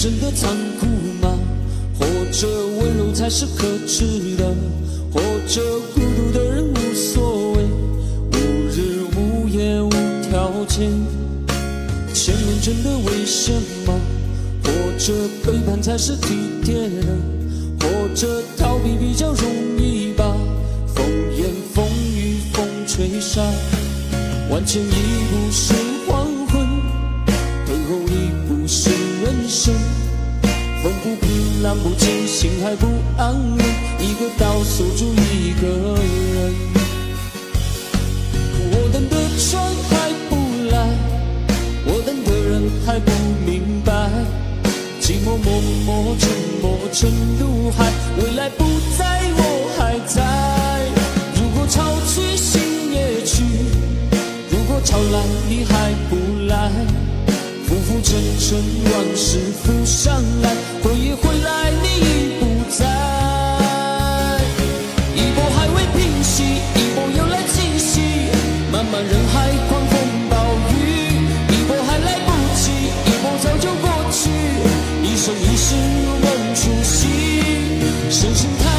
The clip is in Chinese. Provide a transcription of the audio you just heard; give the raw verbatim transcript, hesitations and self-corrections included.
真的残酷吗？或者温柔才是可耻的？或者孤独的人无所谓，无日无夜无条件？前面真的为什么？或者背叛才是体贴的？或者逃避比较容易吧？风言风语风吹沙，往前一步是黄昏，退后一步是人生。风不平，浪不静，心还不安稳，一个岛锁住一个人。我等的船还不来，我等的人还不明白，寂寞默默沉没成怒海，未来不在我还在。如果潮去心也去，如果潮来你还不来，浮浮沉沉往事浮上来，回忆回来你已不在。一波还未平息，一波又来侵袭，漫漫人海狂风暴雨，一波还来不及，一波早就过去，一生一世如梦初醒，深深叹